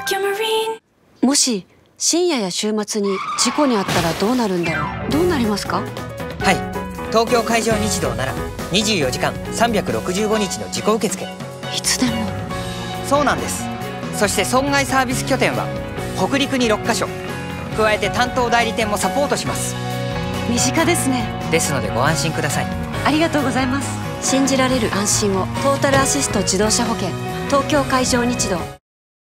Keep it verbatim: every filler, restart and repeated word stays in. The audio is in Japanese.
もし深夜や週末に事故に遭ったらどうなるんだろう。どうなりますか？ はい、東京海上日動ならにじゅうよじかんさんびゃくろくじゅうごにちの事故受付。 いつでも。 そうなんです。そして損害サービス拠点は北陸にろっかしょ、加えて担当代理店もサポートします。 身近ですね。 ですのでご安心ください。 ありがとうございます。信じられる安心をトータルアシスト自動車保険、東京海上日動。